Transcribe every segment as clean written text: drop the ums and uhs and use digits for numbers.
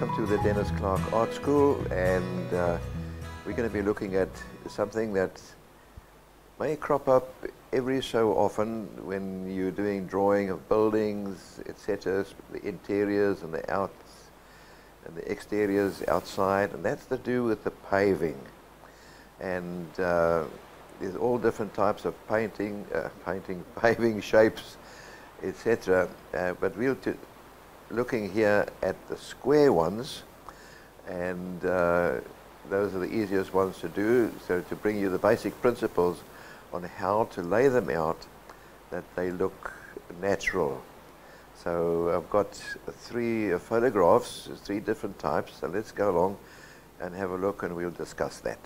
Welcome to the Dennis Clark Art School, and we're going to be looking at something that may crop up every so often when you're doing drawing of buildings, etc., the interiors and the outs and the exteriors outside, and that's to do with the paving. And there's all different types of paving shapes, etc. But we'll looking here at the square ones, and those are the easiest ones to do, so to bring you the basic principles on how to lay them out that they look natural. So I've got three photographs, three different types, so let's go along and have a look and we'll discuss that.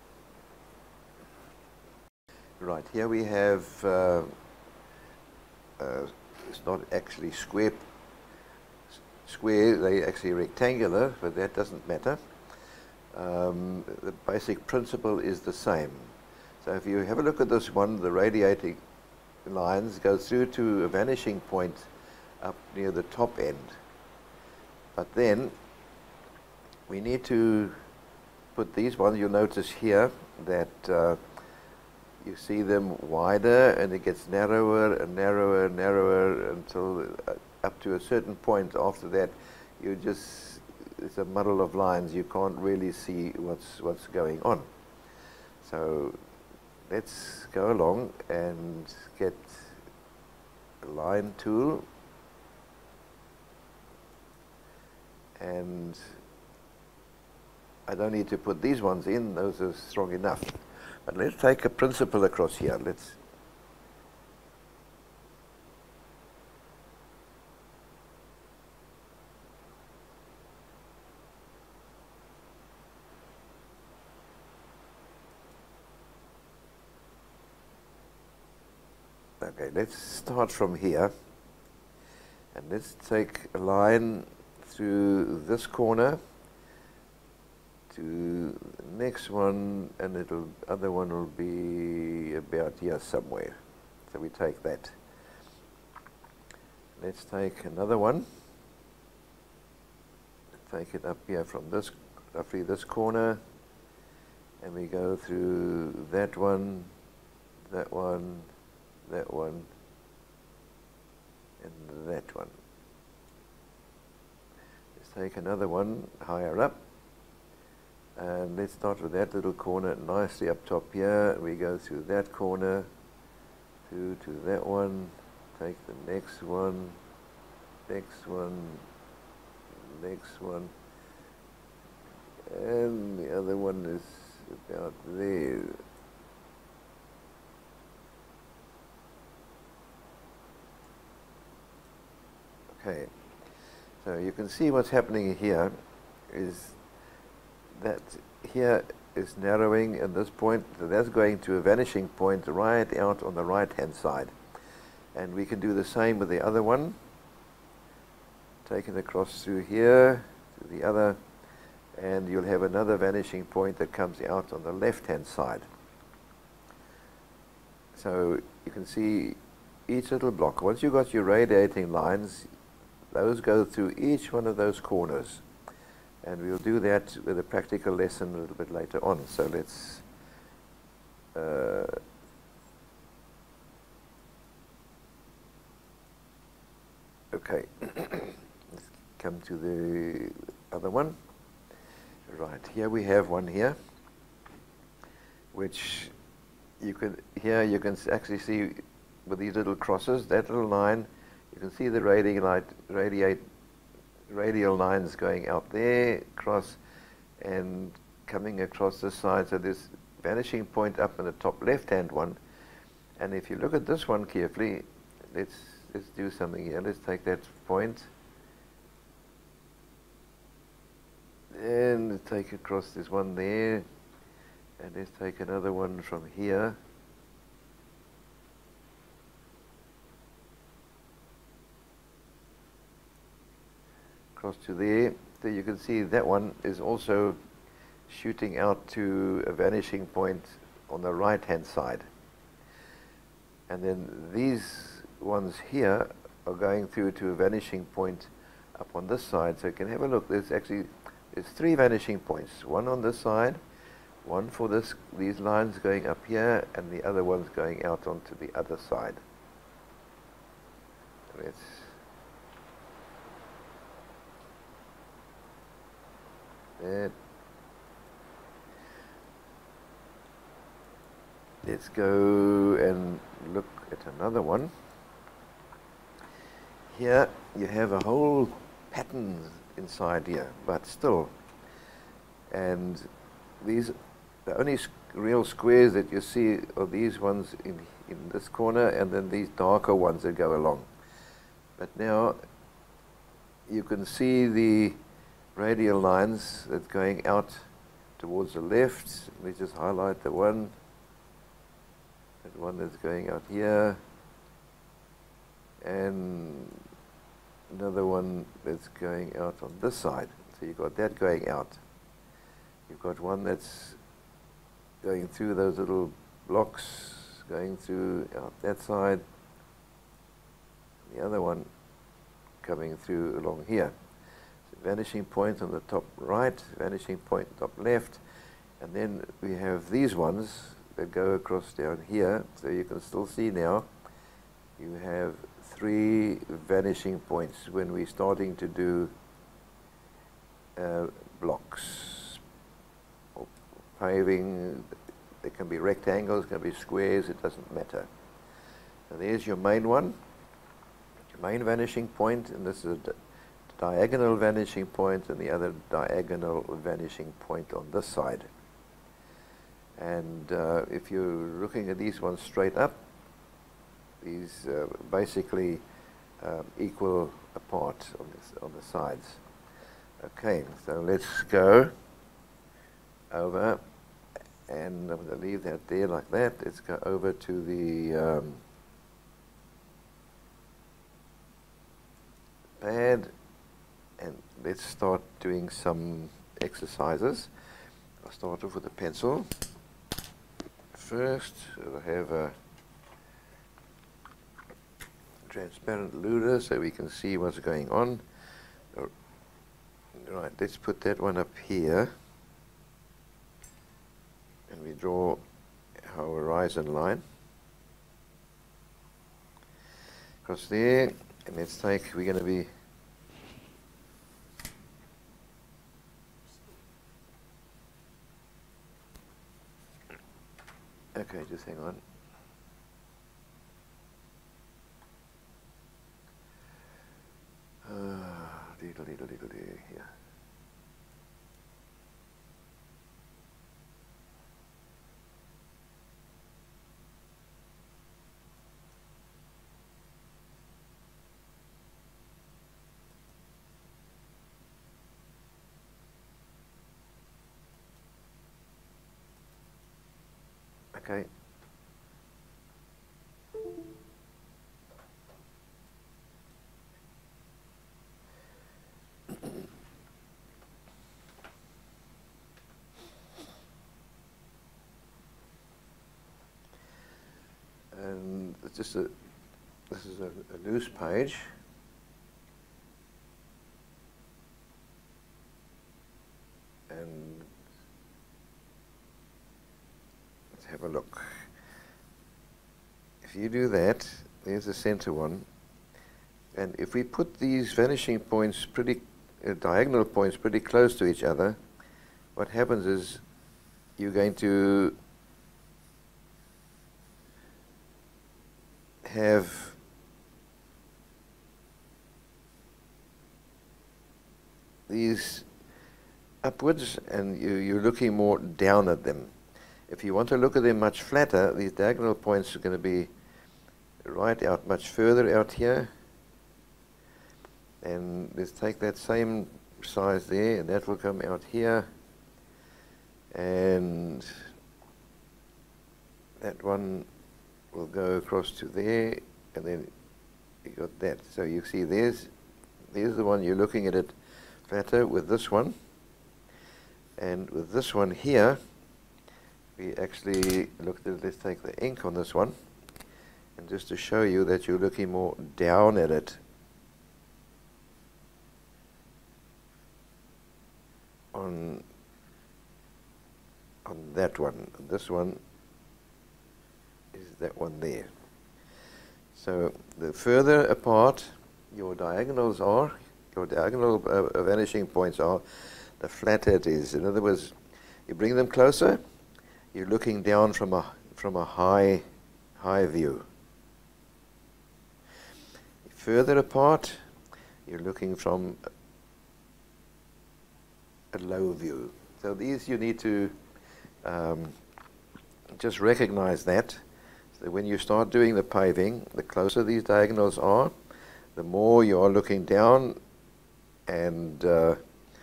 Right, here we have, it's not actually square, they're actually rectangular, but that doesn't matter. The basic principle is the same. So if you have a look at this one, the radiating lines go through to a vanishing point up near the top end. But then we need to put these ones, you'll notice here that you see them wider and it gets narrower and narrower and narrower until up to a certain point. After that, it's a muddle of lines. You can't really see what's going on. So let's go along and get a line tool, and I don't need to put these ones in, those are strong enough. But let's take a principle across here. Okay, let's start from here, and let's take a line through this corner to the next one, and the other one will be about here somewhere. So we take that. Let's take another one. Take it up here from this, roughly this corner, and we go through that one, that one, that one, and that one. Let's take another one higher up, and let's start with that little corner nicely up top here. We go through that corner, through to that one, take the next one, next one, next one, and the other one is about there. Okay, so you can see what's happening here is that here is narrowing at this point, so that's going to a vanishing point right out on the right hand side. And we can do the same with the other one. Take it across through here to the other, and you'll have another vanishing point that comes out on the left hand side. So you can see each little block. Once you've got your radiating lines, those go through each one of those corners, and we'll do that with a practical lesson a little bit later on. So let's okay, let's come to the other one. Right, here we have one here, which you can actually see with these little crosses, that little line. You can see the radial lines going out there, across, and coming across this side. So this vanishing point up in the top left-hand one. And if you look at this one carefully, let's do something here. Let's take that point and take across this one there, and let's take another one from here. Across to there. So you can see that one is also shooting out to a vanishing point on the right hand side. And then these ones here are going through to a vanishing point up on this side. So you can have a look. There's 3 vanishing points. One on this side, one for these lines going up here, and the other one's going out onto the other side. Let's go and look at another one. Here you have a whole pattern inside here, but still. And the only real squares that you see are these ones in this corner, and then these darker ones that go along. But now you can see the radial lines that's going out towards the left. Let me just highlight the one. That one that's going out here. And another one that's going out on this side. So you've got that going out. You've got one that's going through those little blocks, going through out that side. The other one coming through along here. So vanishing point on the top right, vanishing point top left, and then we have these ones that go across down here. So you can still see now you have 3 vanishing points when we're starting to do blocks or paving. They can be rectangles, can be squares, it doesn't matter. So there's your main one, main vanishing point, and this is a diagonal vanishing point, and the other diagonal vanishing point on this side. And if you're looking at these ones straight up, these basically equal apart on the sides. Okay, so let's go over, and I'm going to leave that there like that. Let's go over to the pad, and let's start doing some exercises. I'll start off with a pencil. First, I have a transparent ruler so we can see what's going on. Right, let's put that one up here, and we draw our horizon line across there, and let's take, we're going to be okay, just hang on. Here. Okay. And it's just this is a loose page. And let's have a look. If you do that, there's the center one. And if we put these vanishing points diagonal points pretty close to each other, what happens is you're going to have these upwards, and you're looking more down at them. If you want to look at them much flatter, these diagonal points are going to be right out, much further out here. And let's take that same size there, and that will come out here. And that one will go across to there, and then you got that. So you see there's the one, you're looking at it flatter with this one. And with this one here, we actually looked at it. Let's take the ink on this one, and just to show you that you're looking more down at it. on that one. This one is that one there. So the further apart your diagonals are, your diagonal vanishing points are, the flatter it is. In other words, you bring them closer, you're looking down from a high view. Further apart, you're looking from a low view. So these you need to just recognize that. So when you start doing the paving, the closer these diagonals are, the more you are looking down, and the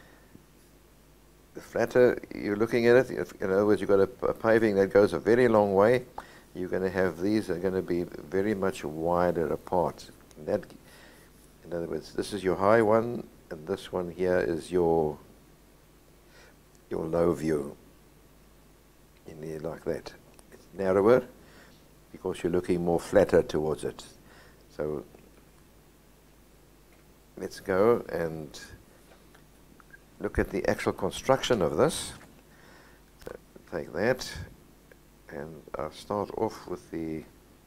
flatter you're looking at it. In other words, you've got a paving that goes a very long way. You're going to have these are going to be very much wider apart. And that, in other words, this is your high one, and this one here is your low view. In there like that. It's narrower because you're looking more flatter towards it. So let's go and look at the actual construction of this. So take that, and I'll start off with the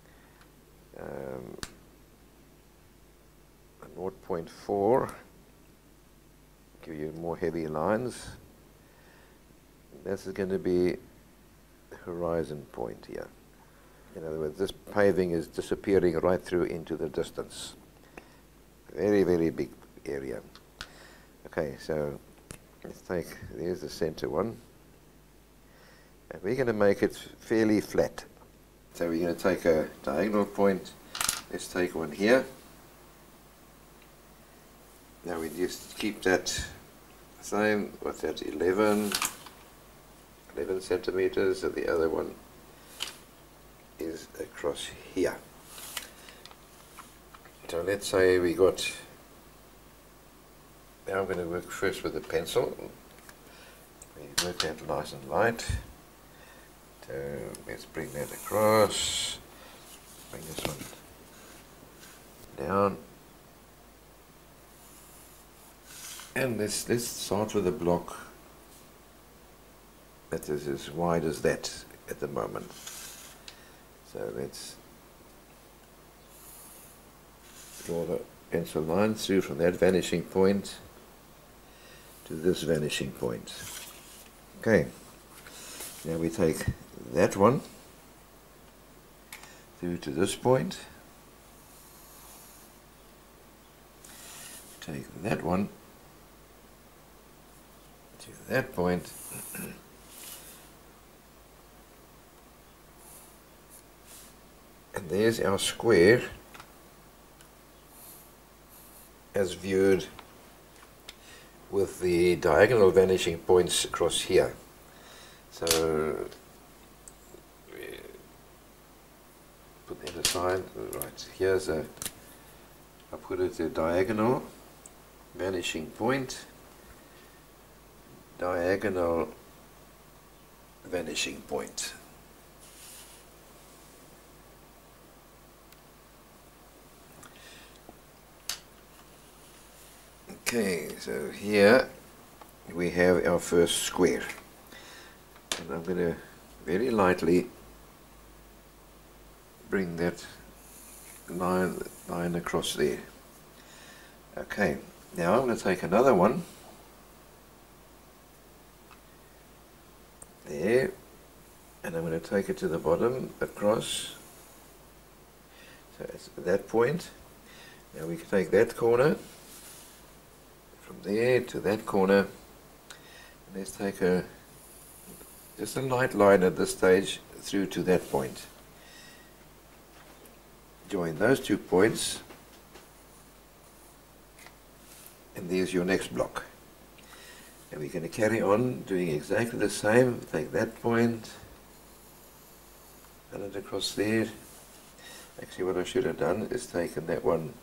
0.4, give you more heavy lines. This is going to be the horizon point here. In other words, this paving is disappearing right through into the distance. Very, very big area. Okay, so let's take, there's the center one. And we're going to make it fairly flat. So we're going to take a diagonal point. Let's take one here. Now we just keep that same, what's that, 11 centimeters, and the other one is across here. So let's say we got, now I'm going to work first with a pencil. We work that nice and light. So let's bring that across, bring this one down. And let's start with a block that is as wide as that at the moment. So let's draw the pencil line through from that vanishing point to this vanishing point. Okay, now we take that one through to this point, take that one to that point, and there's our square as viewed with the diagonal vanishing points across here. So put that aside. Right, here's a, I'll put it a diagonal vanishing point, diagonal vanishing point. Okay, so here we have our first square, and I'm going to very lightly bring that line across there. Okay, now I'm going to take another one there, and I'm going to take it to the bottom across. So it's at that point. Now we can take that corner from there to that corner, and let's take just a light line at this stage through to that point. Join those 2 points, and there's your next block. And we're going to carry on doing exactly the same. Take that point, run it across there. Actually, what I should have done is taken that one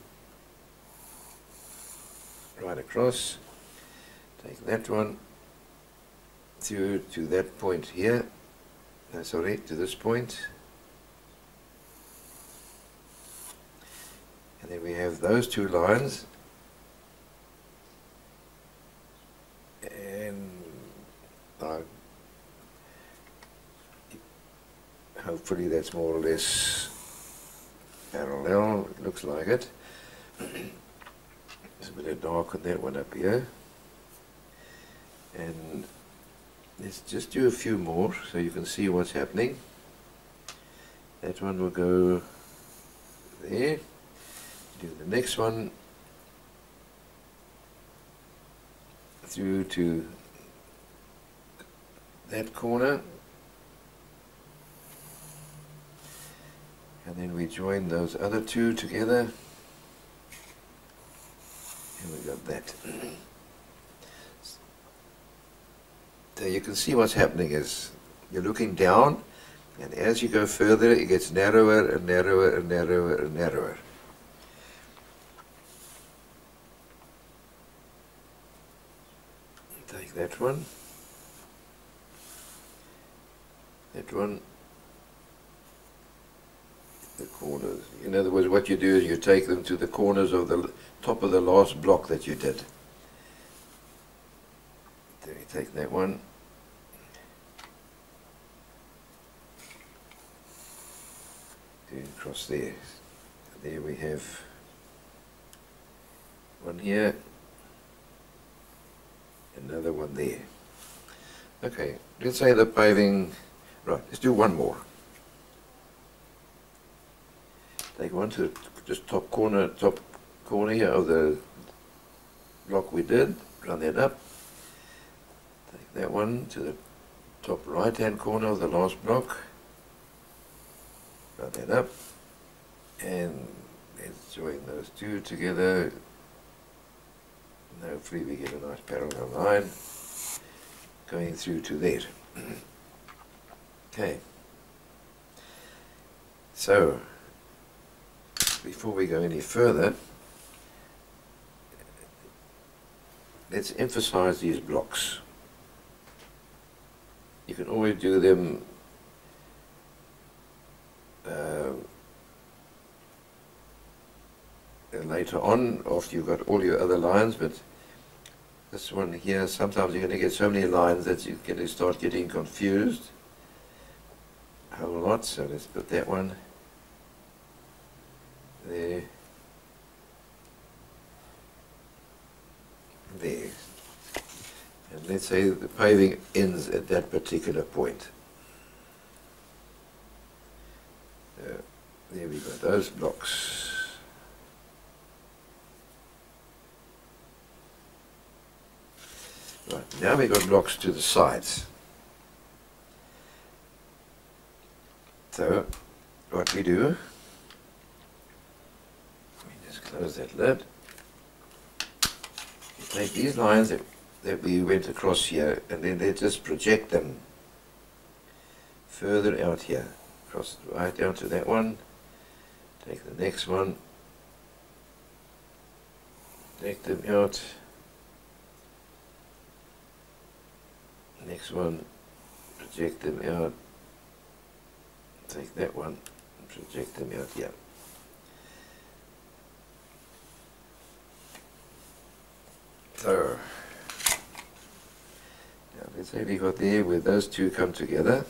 right across, take that one through to that point here, no, sorry, to this point, and then we have those 2 lines, and hopefully that's more or less parallel, it looks like it. There's a bit of dark on that one up here. And let's just do a few more so you can see what's happening. That one will go there. Do the next one through to that corner. And then we join those other two together. And we got that. So you can see what's happening is you're looking down, and as you go further it gets narrower and narrower and narrower and narrower. Take that one, the corners. In other words, what you do is you take them to the corners of the top of the last block that you did. Then you take that one, across there. There we have one here, another one there. Okay, let's say the paving, right, let's do one more. Take one to just top corner here of the block we did, run that up. Take that one to the top right hand corner of the last block, run that up, and let's join those two together, and hopefully we get a nice parallel line going through to there. Okay, so before we go any further, let's emphasize these blocks. You can always do them later on after you've got all your other lines, but this one here, sometimes you're going to get so many lines that you're going to start getting confused a whole lot. So let's put that one there, there, and let's say the paving ends at that particular point. There we got those blocks. Right, now we've got blocks to the sides. So what we do, we just close that lid. You take these lines that we went across here, and then they just project them further out here, across right down to that one. Take the next one, take them out. Next one, project them out. Take that one and project them out here. So now let's say we got there where those two come together.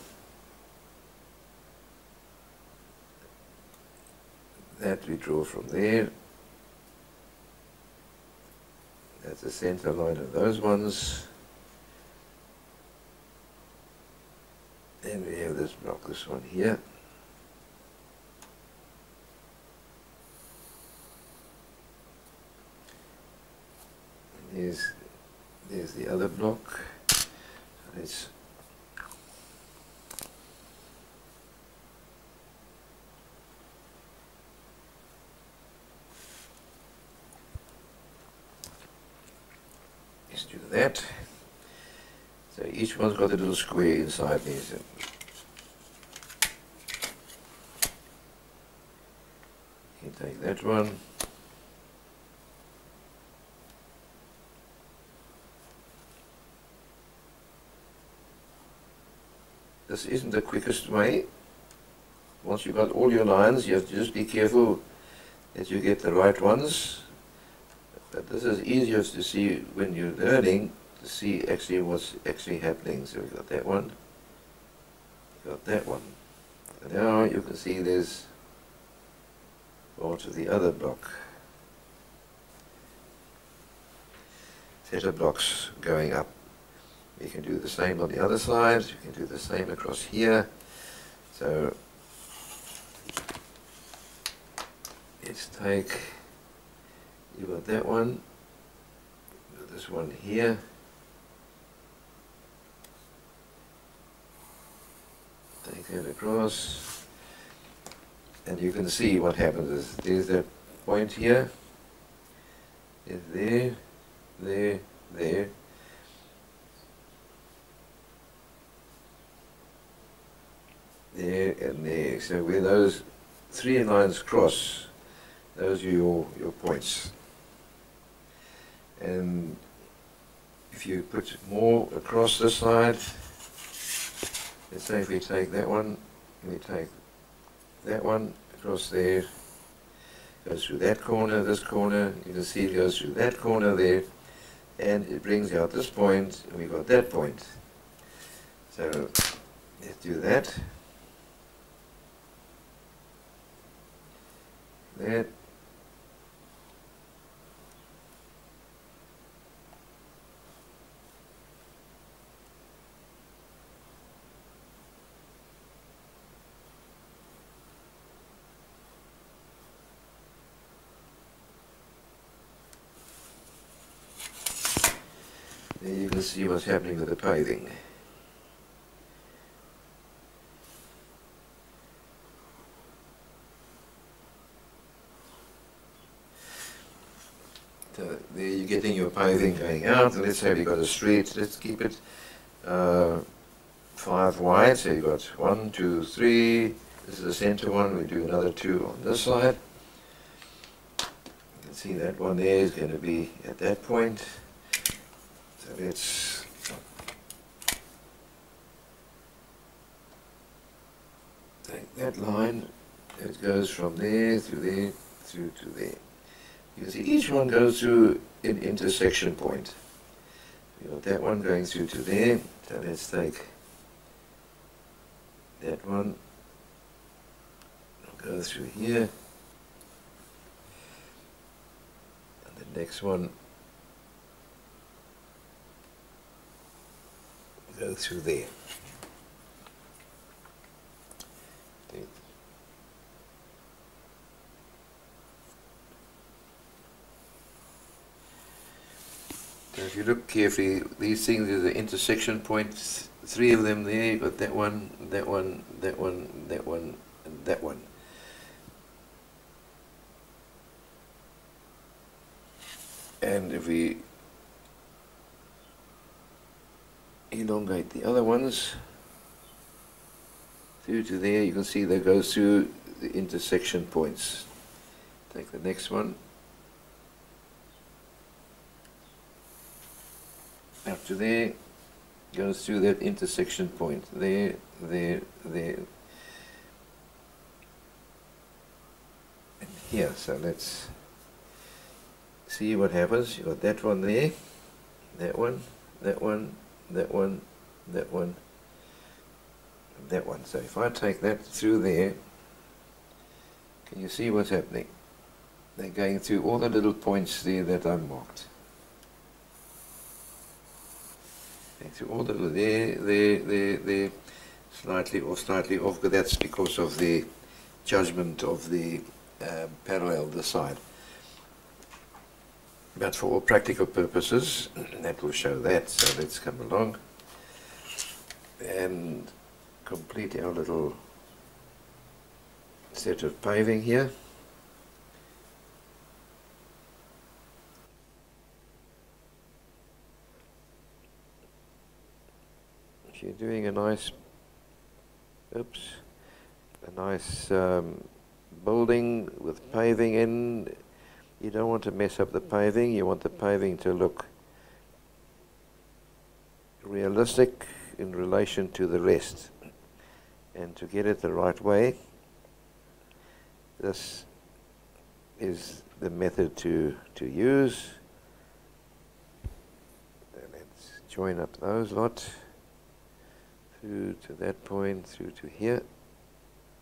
That we draw from there. That's the center line of those ones. Then we have this block, this one here. And there's the other block. Let's do that. So each one's got a little square inside these. You take that one. This isn't the quickest way. Once you've got all your lines, you have to just be careful that you get the right ones. But this is easier to see when you're learning, to see actually what's actually happening. So we've got that one, got that one. And now you can see there's part of the other block. Set of blocks going up. You can do the same on the other side, you can do the same across here. So let's take, you got that one, this one here. Take that across, and you can see what happens is there's that point here, is there, there, there. There and there. So where those three lines cross, those are your points. And if you put more across this side, let's say if we take that one, we take that one across there, goes through that corner, this corner, you can see it goes through that corner there, and it brings out this point, and we've got that point. So let's do that. That. There you can see what's happening with the paving. So there you're getting your paving going out, and let's say we've got a street, let's keep it 5 wide, so you've got 1, 2, 3, this is the center one, we do another 2 on this side. You can see that one there is going to be at that point. So let's take that line, it goes from there, through to there. You can see each one goes through an intersection point. You've got that one going through to there, so let's take that one, it'll go through here, and the next one will go through there. So if you look carefully, these things are the intersection points, 3 of them there, you've got that one, that one, that one, that one, and that one. And if we elongate the other ones through to there, you can see that goes through the intersection points. Take the next one. Up to there, goes through that intersection point. There, there, there. And here, so let's see what happens. You've got that one there, that one, that one, that one, that one, and that one. So if I take that through there, can you see what's happening? They're going through all the little points there that I marked. Through all the there, slightly off, but that's because of the judgment of the parallel this side. But for all practical purposes, that will show that. So let's come along and complete our little set of paving here. If you're doing a nice, building with paving in, you don't want to mess up the paving. You want the paving to look realistic in relation to the rest. And to get it the right way, this is the method to use. And let's join up those lot. Through to that point, through to here.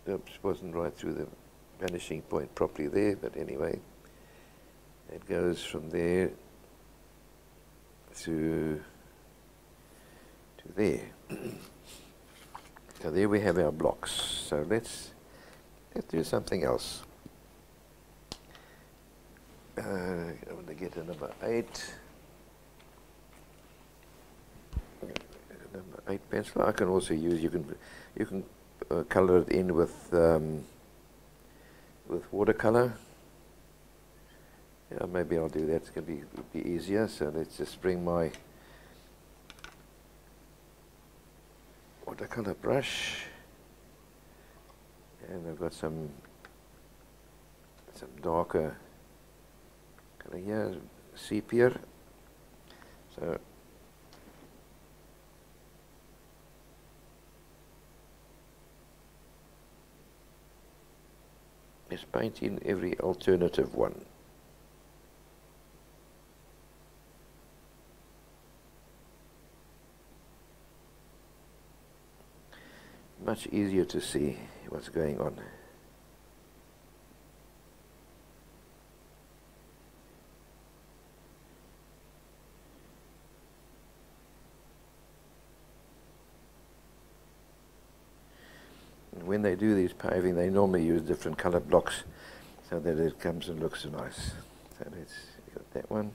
Oops, wasn't right through the vanishing point properly there, but anyway, it goes from there to there. So there we have our blocks. So let's do something else. I want to get a number 8. Number 8 pencil. I can also use. You can color it in with watercolor. Yeah, maybe I'll do that. It's going to be easier. So let's just bring my watercolor brush, and I've got some darker color here, sepia. So let's paint in every alternative one. Much easier to see what's going on. And when they do these paving, they normally use different color blocks so that it comes and looks nice. So let's got that one.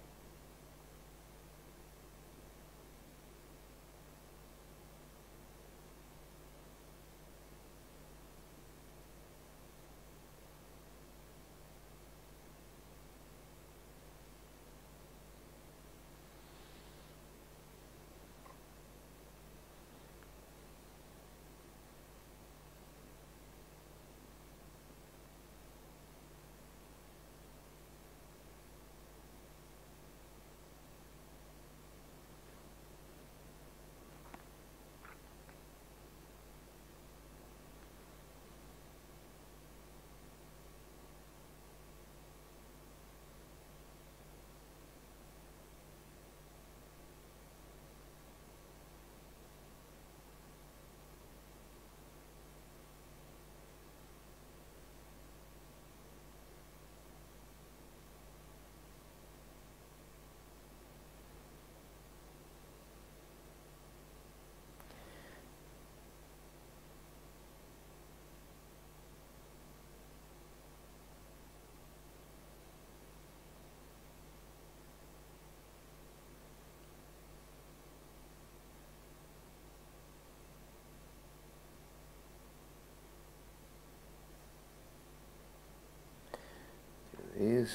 Is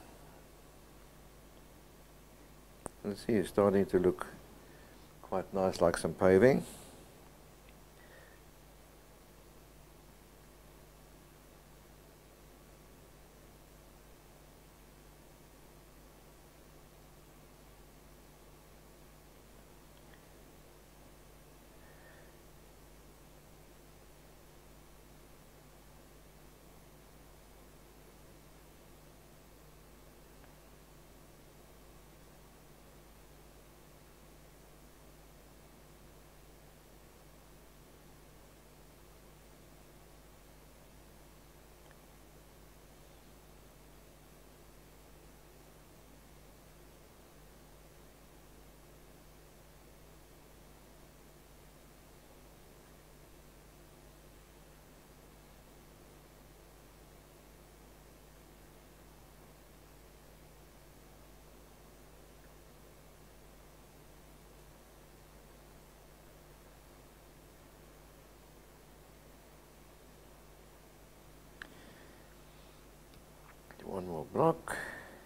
let's see, it's starting to look quite nice, like some paving. One more block.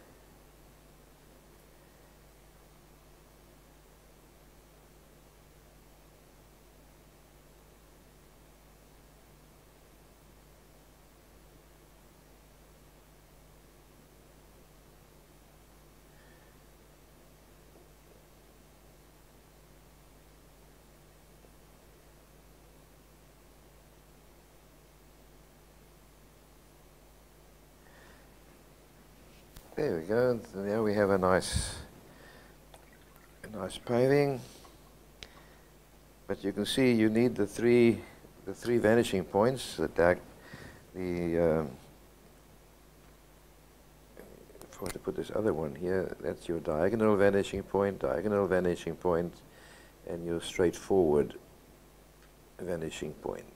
There we go. So now we have a nice paving. But you can see you need the 3 the three vanishing points, if I want to put this other one here, that's your diagonal vanishing point, and your straightforward vanishing point.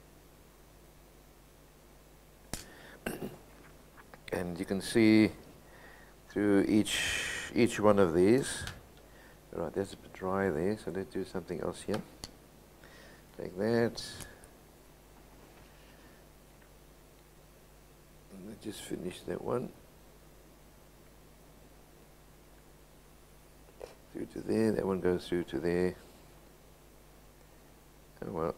And you can see through each one of these. Right, there's a bit dry there, so let's do something else here. Take that. And let's just finish that one. Through to there, that one goes through to there. Oh well.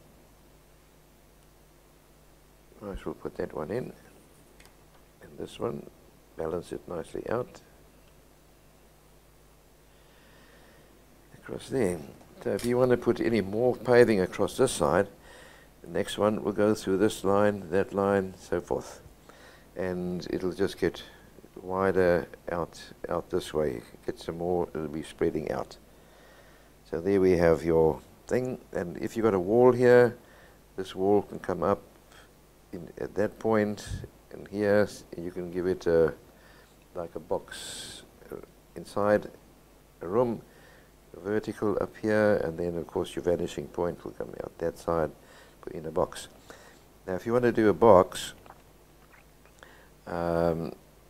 I shall put that one in. And this one, balance it nicely out. Across there. So if you want to put any more paving across this side, the next one will go through this line, that line, so forth. And it'll just get wider out this way. Get some more, it'll be spreading out. So there we have your thing. And if you've got a wall here, this wall can come up at that point, and here you can give it like a box inside a room, vertical up here, and then of course your vanishing point will come out that side, put in a box. Now if you want to do a box, a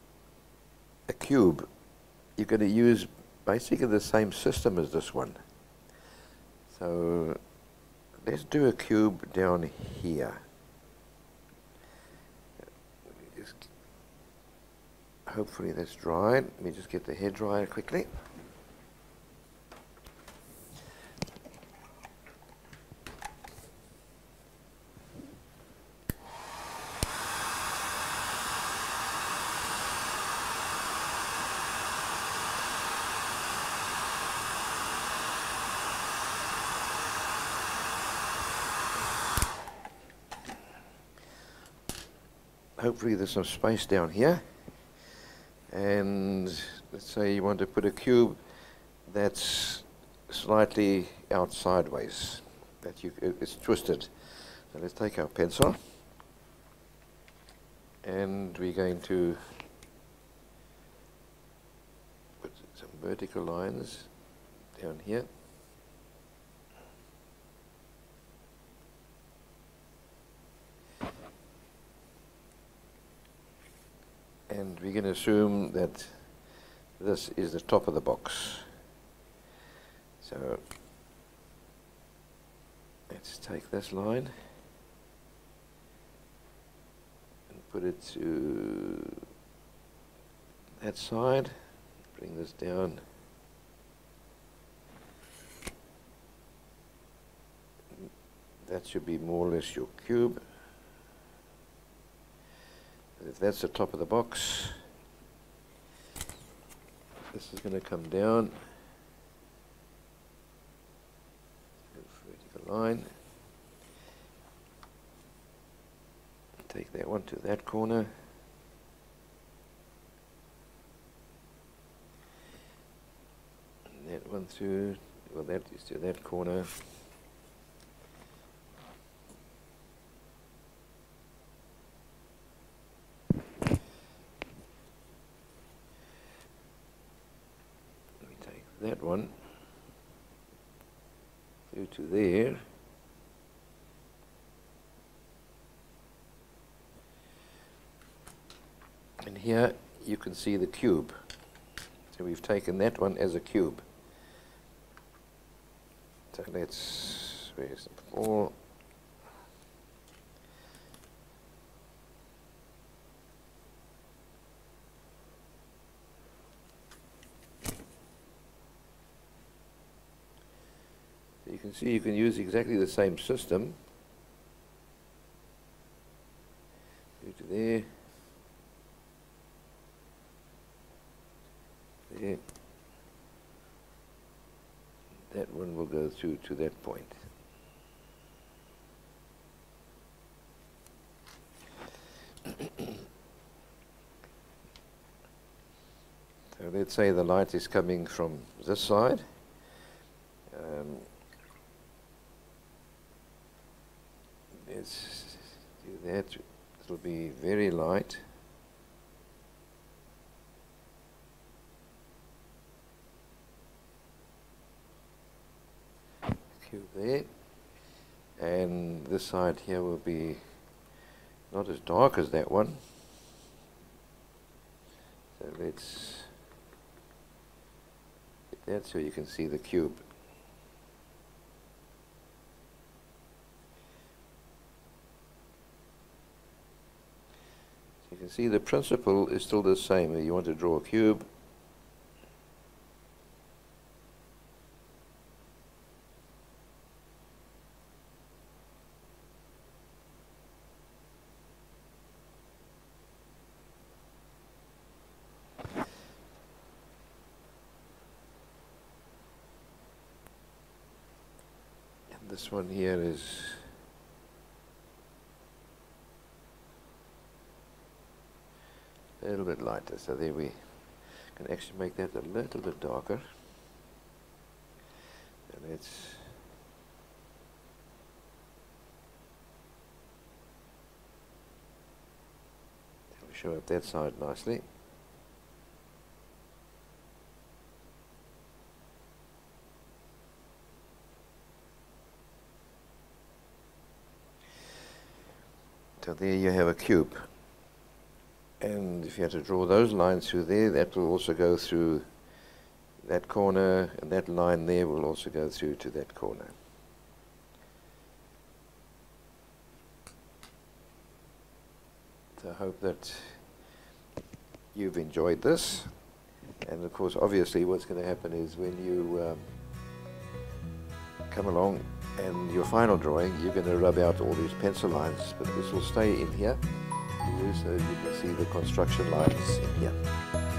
cube, you're going to use basically the same system as this one. So let's do a cube down here. Hopefully that's dry. Let me just get the hair dryer quickly. Hopefully there's some space down here, and let's say you want to put a cube that's slightly out sideways, that it's twisted. So let's take our pencil, and we're going to put some vertical lines down here. And we're going to assume that this is the top of the box. So let's take this line and put it to that side. Bring this down. That should be more or less your cube. If that's the top of the box, this is going to come down, vertical line, take that one to that corner, and that one through, well that is to that corner. That one through to there, and here you can see the cube. So we've taken that one as a cube. So let's, where's the 4? You can see you can use exactly the same system. Go to there. There. That one will go through to that point. So let's say the light is coming from this side. let's do that. It'll be very light. Cube there. And this side here will be not as dark as that one. So let's get that so you can see the cube. So you can see the principle is still the same. You want to draw a cube. This one here is a little bit lighter, so there we can actually make that a little bit darker. And let's show up that side nicely. So there you have a cube, and if you had to draw those lines through there, that will also go through that corner, and that line there will also go through to that corner. So I hope that you've enjoyed this, and of course obviously what's going to happen is when you come along and your final drawing, you're going to rub out all these pencil lines, but this will stay in here for you so you can see the construction lines in here.